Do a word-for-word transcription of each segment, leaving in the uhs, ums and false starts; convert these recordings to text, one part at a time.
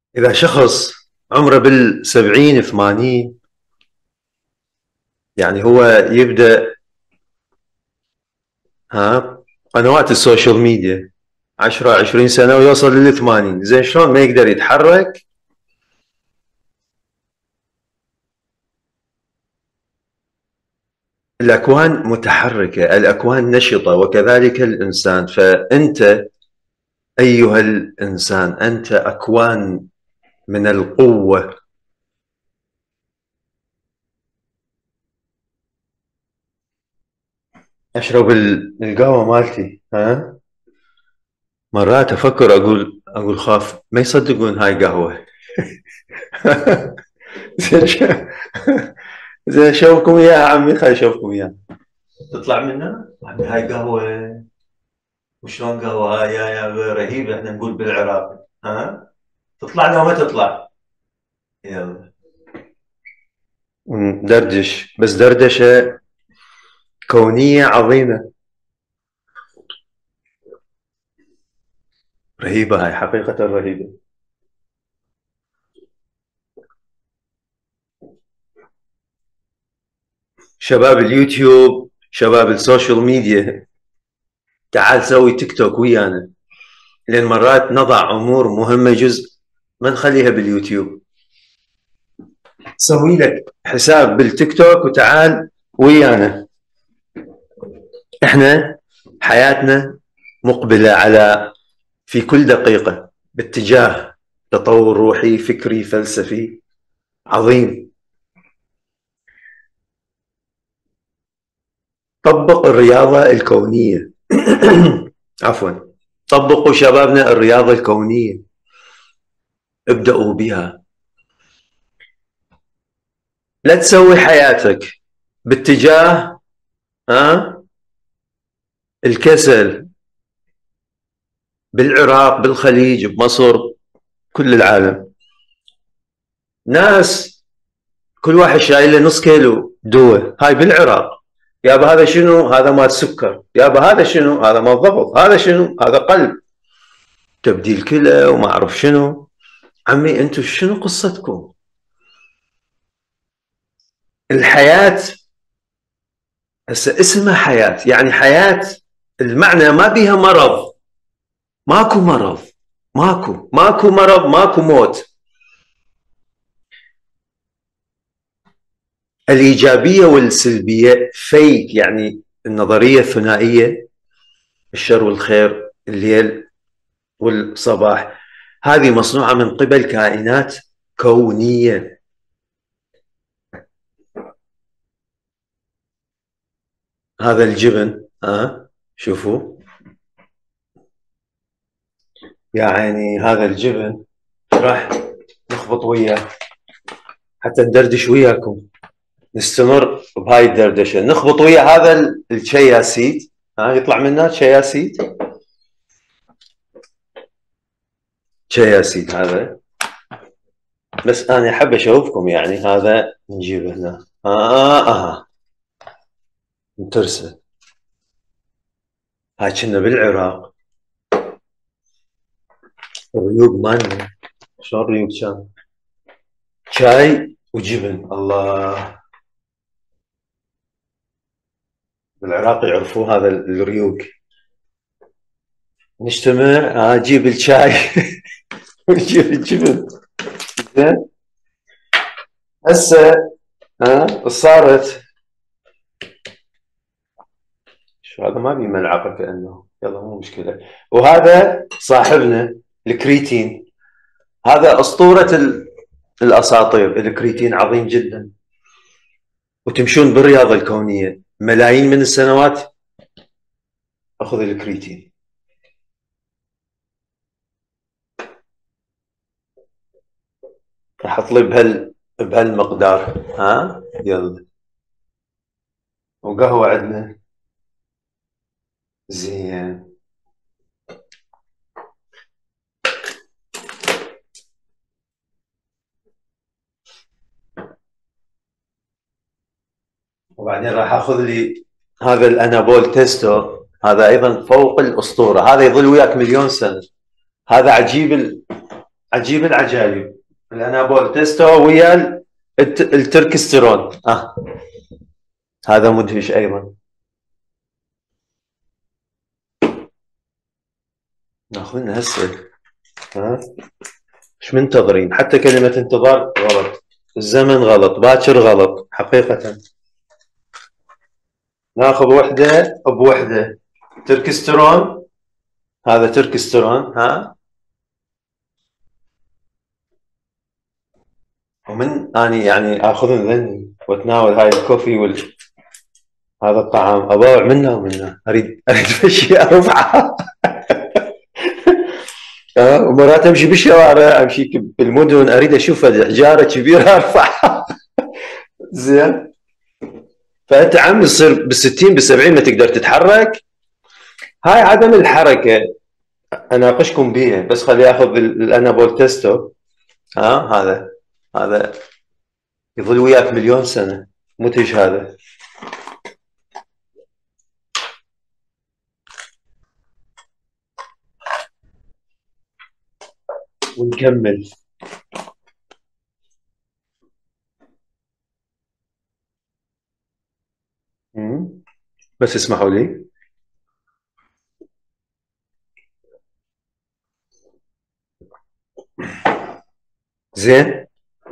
إذا شخص عمره بالسبعين ثمانين، يعني هو يبدأ ها قنوات السوشيال ميديا عشرة عشرين سنة ويوصل للثمانين، زين شلون ما يقدر يتحرك؟ الأكوان متحركة، الأكوان نشطة، وكذلك الإنسان. فأنت أيها الإنسان أنت أكوان من القوة. أشرب القهوة مالتي، ها مرات أفكر أقول أقول خاف ما يصدقون هاي قهوة. زين ش- زين اشوفكم اياها عمي، خليني اشوفكم اياها. تطلع منها عمي هاي قهوه. وشلون قهوه هاي يا يا رهيبه، احنا نقول بالعراق. ها تطلع لو ما تطلع. يلا ندردش، بس دردشه كونيه عظيمه. رهيبه هاي، حقيقه رهيبه. شباب اليوتيوب، شباب السوشيال ميديا، تعال سوي تيك توك ويانا، لان مرات نضع امور مهمه جزء ما نخليها باليوتيوب. سوي لك حساب بالتيك توك وتعال ويانا. احنا حياتنا مقبله على في كل دقيقه باتجاه تطور روحي فكري فلسفي عظيم. طبق الرياضه الكونيه. عفوا، طبقوا شبابنا الرياضه الكونيه، ابدأوا بها. لا تسوي حياتك باتجاه ها الكسل. بالعراق، بالخليج، بمصر، كل العالم ناس كل واحد شايل له نص كيلو دواء. هاي بالعراق، يابا هذا شنو؟ هذا مال سكر. يابا هذا شنو؟ هذا مال ضغط. هذا شنو؟ هذا قلب، تبديل كلى وما اعرف شنو. عمي انتم شنو قصتكم؟ الحياة هسه اسمها حياة، يعني حياة المعنى ما بيها مرض. ماكو مرض، ماكو ماكو مرض، ماكو موت. الإيجابية والسلبية فيك، يعني النظرية الثنائية، الشر والخير، الليل والصباح، هذه مصنوعة من قبل كائنات كونية. هذا الجبن، ها شوفوا، يعني هذا الجبن راح نخبط وياه حتى ندردش وياكم. نستمر بهاي الدردشة، نخبط ويا هذا الشياسيد. ها يطلع منها شياسيد. شياسيد هذا، بس انا احب اشوفكم، يعني هذا نجيبه هنا. اه اه مترسه. هاي كنا بالعراق الريوق مالنا. شلون الريوق كان؟ شاي وجبن. الله، بالعراق يعرفوه هذا الريوق. نجتمع، آه جيب الشاي وجيب الجبن. زين هسه ها صارت. شو هذا؟ ما بي ملعقه كانه، يلا مو مشكله. وهذا صاحبنا الكريتين، هذا اسطوره الاساطير. الكريتين عظيم جدا، وتمشون بالرياضه الكونيه ملايين من السنوات. اخذ الكريتين. راح اطلب بهال بهالمقدار. ها يلا. وقهوه عندنا. زين. وبعدين راح اخذ لي هذا الانابول تيستو، هذا ايضا فوق الاسطوره. هذا يظل وياك مليون سنه. هذا عجيب عجيب العجايب، الانابول تيستو ويا الت- التركسترون. اه هذا مدهش ايضا. ناخذنا هسه. ها مش منتظرين، حتى كلمة انتظار غلط، الزمن غلط، باكر غلط حقيقة. ناخذ وحدة بوحدة. تركسترون، هذا تركسترون. ها ومن اني يعني اخذ ذني واتناول هاي الكوفي وال هذا الطعام، اضوع منه ومنه، اريد اريد اشياء ارفعها. آه، ومرات امشي بالشوارع، امشي بالمدن، اريد اشوف حجاره كبيره ارفعها. زين. فانت عم تصير بالستين بالسبعين ما تقدر تتحرك. هاي عدم الحركه اناقشكم بيها، بس خلي اخذ الانابول تيستو. ها هذا هذا يظل وياك مليون سنه، مدهش هذا. ونكمل. مم. بس اسمحوا لي. زين.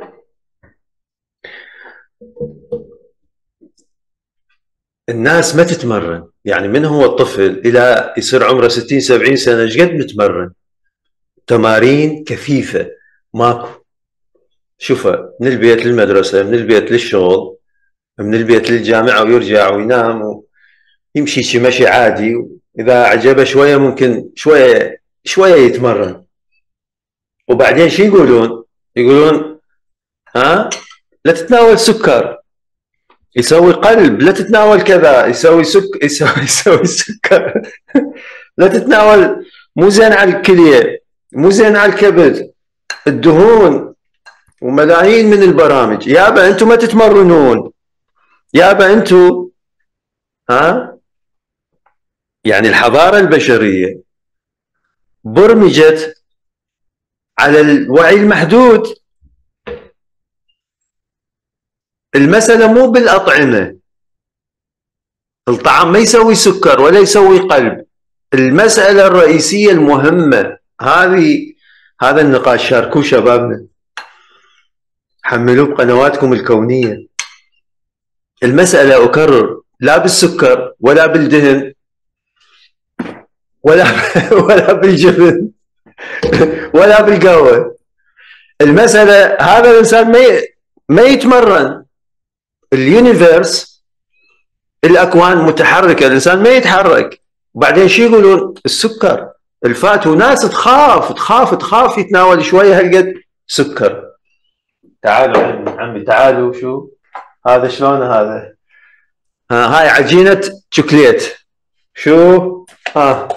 الناس ما تتمرن، يعني من هو الطفل الى يصير عمره ستين سبعين سنه ايش قد متمرن؟ تمارين كثيفه ماكو. شوفه من البيت للمدرسه، من البيت للشغل، من البيت للجامعه، ويرجع وينام ويمشي شي مشي عادي. اذا عجبه شويه ممكن شويه شويه يتمرن. وبعدين شو يقولون؟ يقولون ها لا تتناول سكر، يسوي قلب، لا تتناول كذا، يسوي سك يسوي يسوي سكر. لا تتناول، مو زين على الكليه، مو زين على الكبد، الدهون، وملايين من البرامج. يابا انتم ما تتمرنون، يابا انتم. ها يعني الحضاره البشريه برمجت على الوعي المحدود. المساله مو بالاطعمه، الطعام ما يسوي سكر ولا يسوي قلب. المساله الرئيسيه المهمه هذه، هذا النقاش شاركوه شبابنا، حملوه بقنواتكم الكونيه. المساله اكرر لا بالسكر ولا بالدهن ولا ولا بالجبن ولا بالقهوه. المساله هذا الانسان ما ما يتمرن. اليونيفيرس، الاكوان متحركه، الانسان ما يتحرك. وبعدين شو يقولون؟ السكر، الفات، وناس تخاف تخاف تخاف يتناول شويه هالقد سكر. تعالوا عمي عمي تعالوا، شو هذا؟ شلون هذا؟ ها هاي عجينه شوكليت. شو ها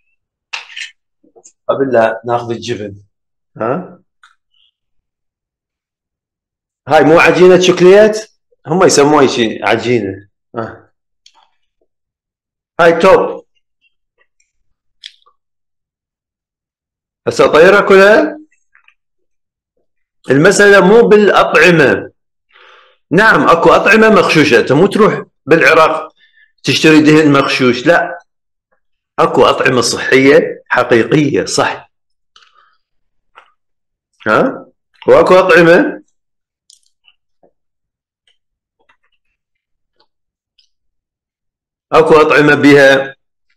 قبل لا ناخذ الجبن. ها هاي مو عجينه شوكليت، هم يسموها شيء عجينه. ها هاي توب. هسه طيرها كلها. المساله مو بالاطعمه. نعم اكو اطعمه مغشوشه، انت مو تروح بالعراق تشتري دهن مغشوش، لا. اكو اطعمه صحيه حقيقيه صح. ها واكو اطعمه اكو اطعمه بها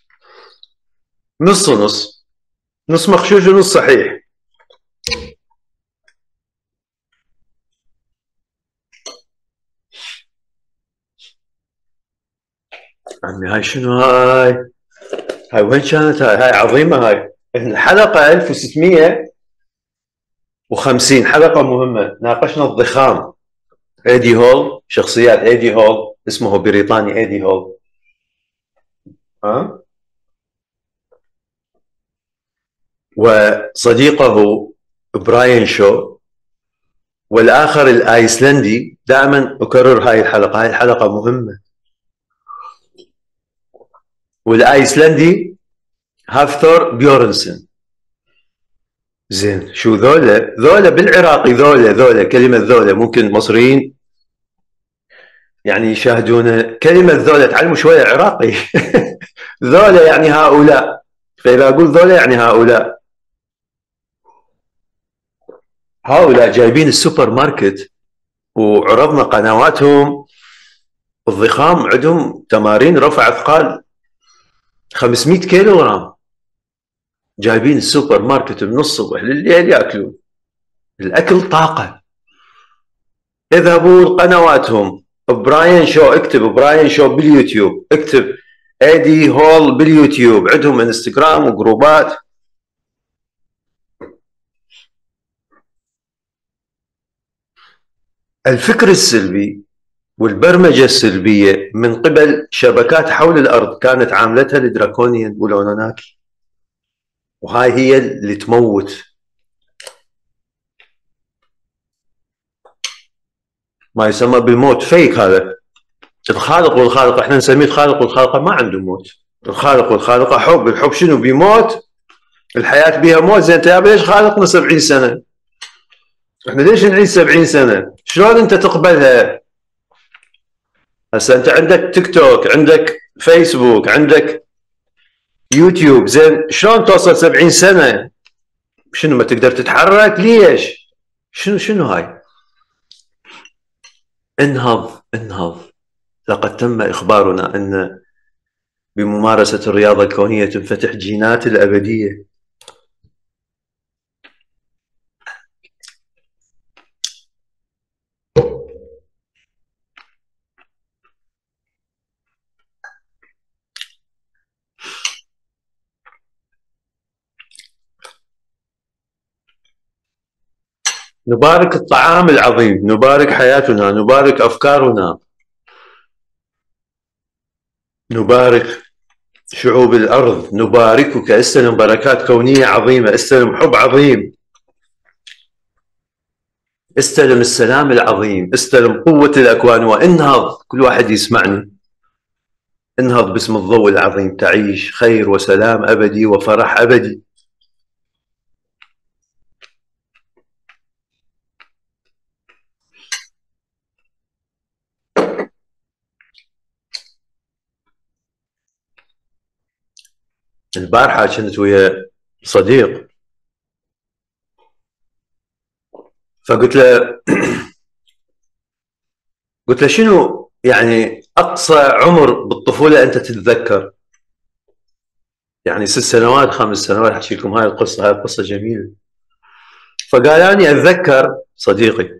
نص نص، نص مغشوش ونص صحيح. عمي هاي شنو هاي؟ هاي وين كانت هاي؟ هاي عظيمه هاي. الحلقه ألف وستمئة وخمسين حلقه مهمه، ناقشنا الضخام. ايدي هول، شخصيات ايدي هول، اسمه بريطاني ايدي هول. ها وصديقه براين شو، والاخر الايسلندي. دائما اكرر هاي الحلقه، هاي الحلقه مهمه. والايسلندي هافتور بيورنسن. زين شو ذولا ذولا بالعراقي ذولا ذولا كلمة ذولا ممكن مصريين يعني يشاهدون كلمة ذولا تعلموا شوية عراقي. ذولا يعني هؤلاء، فإذا أقول ذولا يعني هؤلاء. هؤلاء جايبين السوبر ماركت وعرضنا قنواتهم الضخام، عندهم تمارين رفع أثقال خمسمئة كيلو جرام، جايبين السوبر ماركت من الصبح لليل ياكلون. الأكل طاقة. اذهبوا لقنواتهم، براين شو، اكتب براين شو باليوتيوب، اكتب ايدي هول باليوتيوب، عندهم انستغرام وجروبات. الفكر السلبي والبرمجة السلبية من قبل شبكات حول الأرض كانت عاملتها الدراكونيين والأونوناكي، وهاي هي اللي تموت. ما يسمى بالموت فيك هذا. الخالق والخالق احنا نسميه الخالق والخالقة ما عنده موت. الخالق والخالقة حب، الحب شنو بيموت؟ الحياة بيها موت. زين انت يا ليش خالقنا سبعين سنة؟ احنا ليش نعيش سبعين سنة؟ شلون انت تقبلها؟ هسه انت عندك تيك توك، عندك فيسبوك، عندك يوتيوب، زين شلون توصل سبعين سنة؟ شنو ما تقدر تتحرك؟ ليش؟ شنو شنو هاي؟ انهض انهض. لقد تم إخبارنا أن بممارسة الرياضة الكونية تنفتح جينات الأبدية. نبارك الطعام العظيم، نبارك حياتنا، نبارك أفكارنا، نبارك شعوب الأرض، نباركك. استلم بركات كونية عظيمة، استلم حب عظيم، استلم السلام العظيم، استلم قوة الأكوان، وانهض. كل واحد يسمعني، انهض باسم الضوء العظيم، تعيش خير وسلام أبدي وفرح أبدي. البارحة كنت ويا صديق، فقلت له قلت له شنو يعني أقصى عمر بالطفولة أنت تتذكر؟ يعني ست سنوات، خمس سنوات. أحكي لكم هاي القصة، هاي القصة جميلة. فقال أني أتذكر صديقي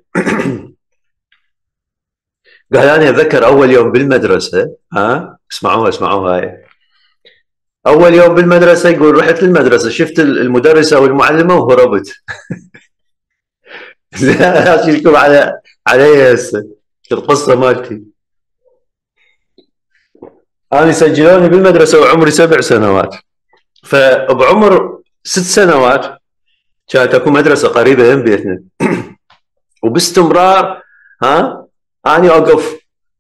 قال أني أتذكر أول يوم بالمدرسة. ها اسمعوها اسمعوها هاي. أول يوم بالمدرسة يقول رحت للمدرسة، شفت المدرسة والمعلمة وهربت. أحكي لكم على علي هسه القصة مالتي. أنا سجلوني بالمدرسة وعمري سبع سنوات، فبعمر ست سنوات كانت اكو مدرسه قريبه من بيتنا، وباستمرار ها اني اوقف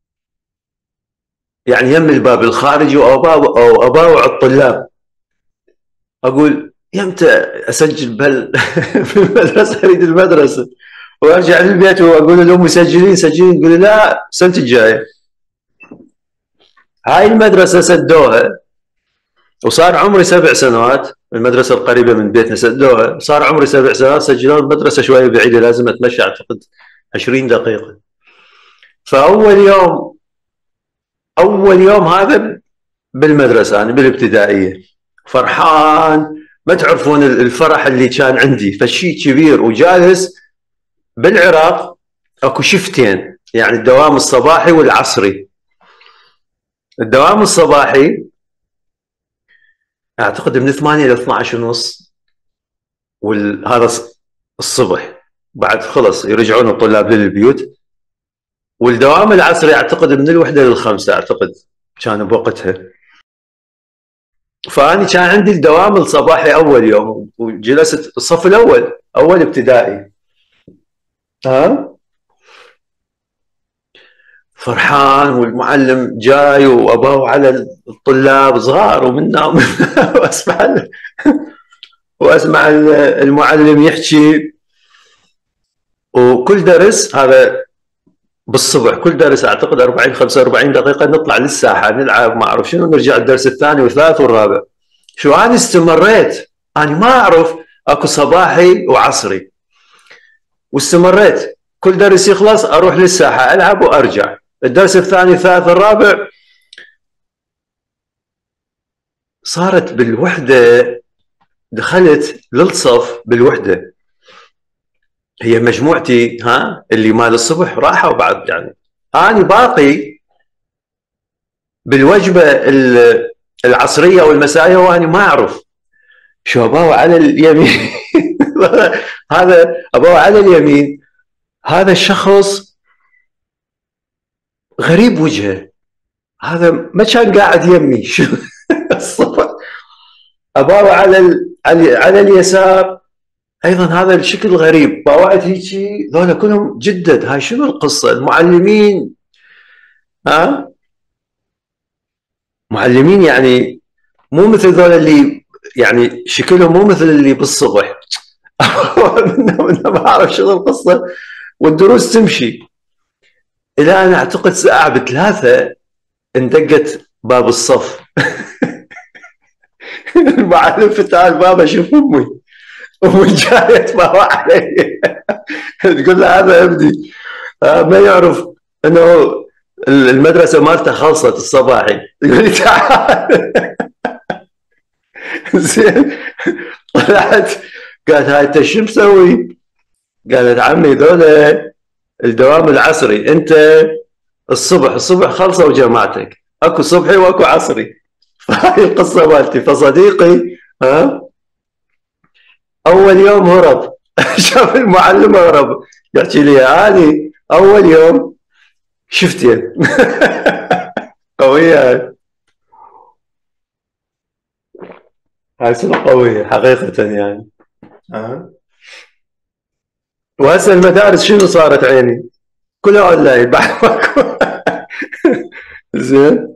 يعني يم الباب الخارجي او اباوع الطلاب، اقول يمتى اسجل بهال بالمدرسه، اريد المدرسه. وارجع للبيت واقول لهم مسجلين سجلين، يقول لا السنه الجايه. هاي المدرسه سدوها وصار عمري سبع سنوات. المدرسه القريبه من بيتنا سدوها، صار عمري سبع سنوات، سجلوا المدرسه شويه بعيده لازم اتمشى اعتقد عشرين دقيقه. فاول يوم اول يوم هذا بالمدرسه انا بالابتدائيه، فرحان ما تعرفون الفرح اللي كان عندي، فشي كبير. وجالس بالعراق اكو شفتين، يعني الدوام الصباحي والعصري. الدوام الصباحي اعتقد من ثمانية الى اثني عشر ونص، وهذا الصبح بعد خلص يرجعون الطلاب للبيوت. والدوام العصري اعتقد من الوحده للخمسه، اعتقد كان بوقتها. فاني كان عندي الدوام الصباحي اول يوم، وجلست الصف الاول اول ابتدائي. ها فرحان، والمعلم جاي واباو على الطلاب صغار ومنا ومنا واسمع. واسمع المعلم يحكي. وكل درس هذا بالصبح، كل درس اعتقد أربعين خمسة وأربعين دقيقه نطلع للساحه نلعب ما اعرف شنو، نرجع الدرس الثاني والثالث والرابع. شو انا استمريت، انا ما اعرف اكو صباحي وعصري، واستمريت كل درس يخلص اروح للساحه العب وارجع الدرس الثاني الثالث الرابع. صارت بالوحده، دخلت للصف بالوحده، هي مجموعتي ها اللي مال الصبح راحوا بعد، يعني انا باقي بالوجبه العصريه والمسائيه وانا ما اعرف. شو اباوع على اليمين هذا اباوع على اليمين، هذا الشخص غريب وجهه، هذا ما كان قاعد يمي شو الصبح. اباوع على ال... على على اليسار ايضا هذا الشكل غريب، باوعت هيجي ذولا كلهم جدد. هاي شنو القصه؟ المعلمين ها معلمين يعني مو مثل ذولا اللي يعني شكلهم مو مثل اللي بالصبح ما اعرف شنو القصه. والدروس تمشي الى ان اعتقد ساعه بثلاثه اندقت باب الصف المعلم فتح الباب اشوف امي، امي جايه تباوع علي تقول له هذا ابني ما يعرف انه المدرسه مالته خلصت الصباحي، يقول لي تعال زين. طلعت قالت هاي انت شو مسوي؟ قالت عمي ذولا الدوام العصري، انت الصبح الصبح خلصوا جماعتك، اكو صبحي واكو عصري. فهاي القصه مالتي. فصديقي ها اول يوم هرب شاف المعلم هرب، يحكي لي هذه اول يوم شفتين قويه هاي. هاي سنة قوية حقيقة يعني. أه. وهسه المدارس شنو صارت عيني؟ كلها اونلاين بعد ماكو زين.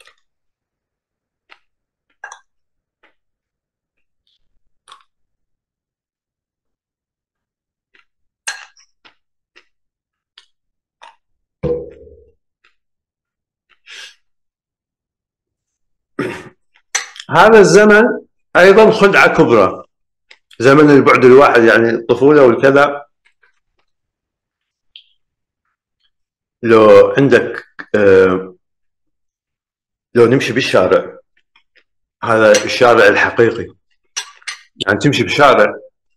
هذا الزمن ايضا خدعه كبرى، زمن البعد الواحد، يعني الطفوله والكذا. لو عندك آه لو نمشي بالشارع، هذا الشارع الحقيقي، يعني تمشي بالشارع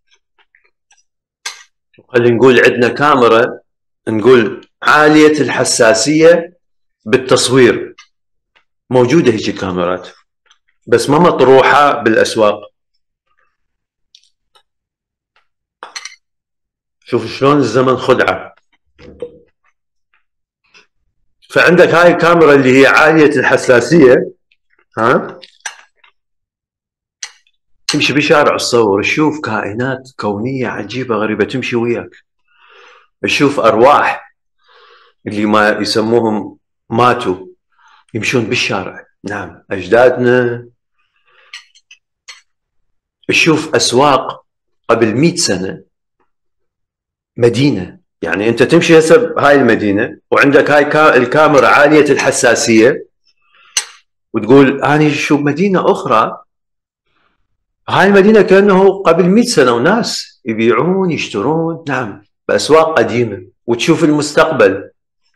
خلينا نقول عندنا كاميرا نقول عاليه الحساسيه بالتصوير، موجوده هيك كاميرات بس ما مطروحه بالاسواق. شوف شلون الزمن خدعه. فعندك هاي الكاميرا اللي هي عاليه الحساسيه، ها تمشي بشارع تصور تشوف كائنات كونيه عجيبه غريبه تمشي وياك، تشوف ارواح اللي ما يسموهم ماتوا يمشون بالشارع، نعم اجدادنا. تشوف اسواق قبل مئة سنه، مدينه، يعني انت تمشي هسه بهاي المدينه وعندك هاي الكاميرا عاليه الحساسيه وتقول اني شوف مدينه اخرى، هاي المدينه كانه قبل مئة سنه وناس يبيعون يشترون، نعم باسواق قديمه، وتشوف المستقبل.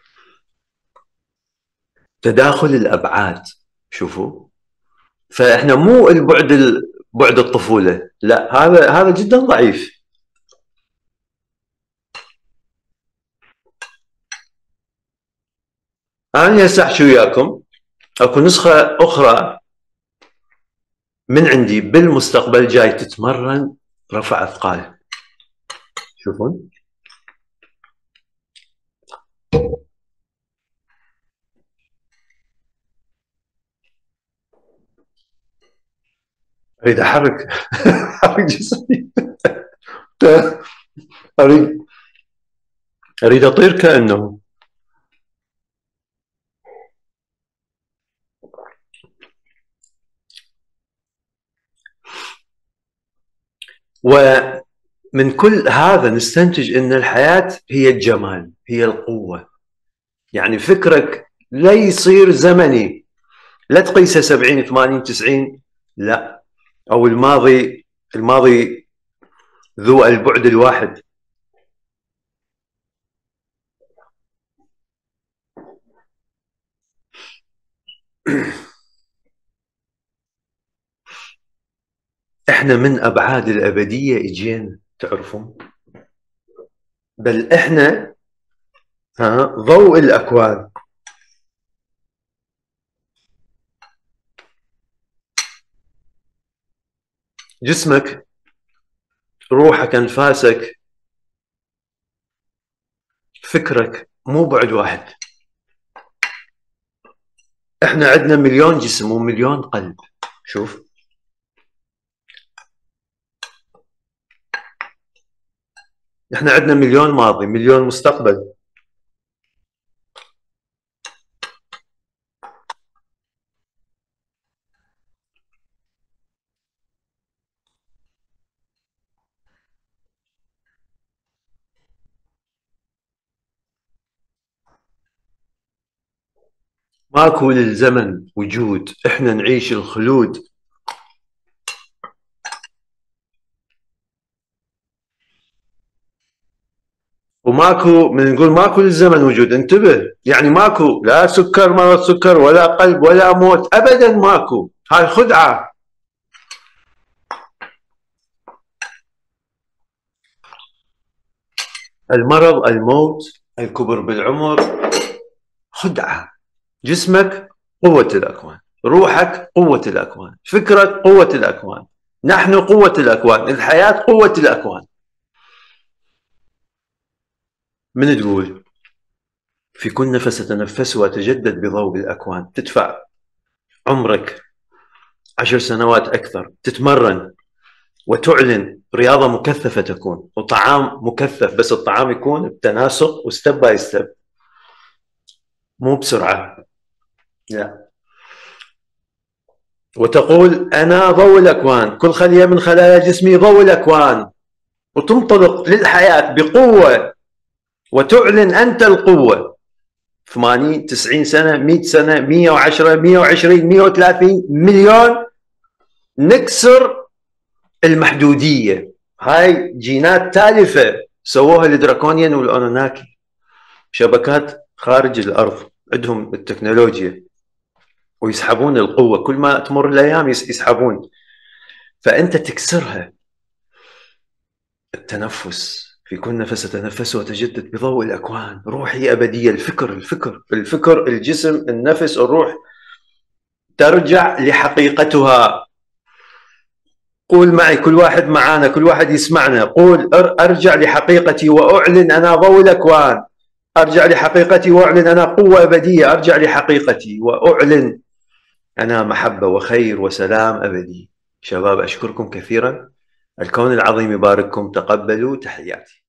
تداخل الابعاد، شوفوا. فاحنا مو البعد ال... بعد الطفوله، لا هذا هذا جدا ضعيف. انا هسه احكي وياكم اكو نسخه اخرى من عندي بالمستقبل جاي تتمرن رفع اثقال. شوفون اريد احرك احرك جسمي اريد اريد اطير كانه. ومن كل هذا نستنتج أن الحياة هي الجمال، هي القوة. يعني فكرك لا يصير زمني، لا تقيسه سبعين ثمانين تسعين، لا، أو الماضي الماضي ذو البعد الواحد. احنا من ابعاد الابديه اجينا، تعرفون؟ بل احنا ها ضوء الاكوان. جسمك، روحك، انفاسك، فكرك مو بعد واحد. احنا عندنا مليون جسم ومليون قلب. شوف، احنا عندنا مليون ماضي، مليون مستقبل. ماكو للزمن وجود، احنا نعيش الخلود. وماكو، من نقول ماكو للزمن وجود، انتبه، يعني ماكو لا سكر، مرض سكر، ولا قلب، ولا موت، ابدا ماكو. هاي خدعه. المرض، الموت، الكبر بالعمر، خدعه. جسمك قوه الاكوان، روحك قوه الاكوان، فكرك قوه الاكوان، نحن قوه الاكوان، الحياه قوه الاكوان. من تقول في كل نفس أتنفس وأتجدد بضوء الأكوان، تدفع عمرك عشر سنوات أكثر، تتمرن وتعلن رياضة مكثفة تكون، وطعام مكثف، بس الطعام يكون بتناسق وستب باي ستيب، مو بسرعة، لا. وتقول أنا ضوء الأكوان، كل خلية من خلايا جسمي ضوء الأكوان، وتنطلق للحياة بقوة وتعلن أنت القوة. ثمانين تسعين سنة، مئة سنة، مئة وعشرة، مئة وعشرين، مئة وثلاثين، مليون، نكسر المحدودية. هاي جينات تالفة سووها الدراكونيان والأونوناكي، شبكات خارج الأرض عندهم التكنولوجيا، ويسحبون القوة، كل ما تمر الأيام يسحبون، فأنت تكسرها. التنفس، في كل نفس أتنفس وأتجدد بضوء الأكوان، روحي أبدية. الفكر الفكر الفكر الجسم، النفس، الروح ترجع لحقيقتها. قول معي، كل واحد معانا، كل واحد يسمعنا، قول أرجع لحقيقتي وأعلن أنا ضوء الأكوان، أرجع لحقيقتي وأعلن أنا قوة أبدية، أرجع لحقيقتي وأعلن أنا محبة وخير وسلام أبدي. شباب، أشكركم كثيرا، الكون العظيم يبارككم، تقبلوا تحياتي.